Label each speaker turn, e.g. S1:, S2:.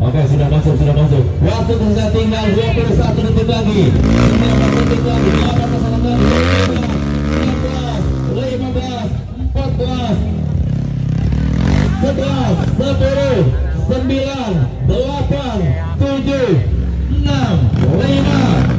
S1: Oke, sudah masuk. Waktu tersisa tinggal 21 detik lagi. 19 detik lagi. 8 lagi. 15, 14, 11, 10, 9, 8, 7, 6, 5,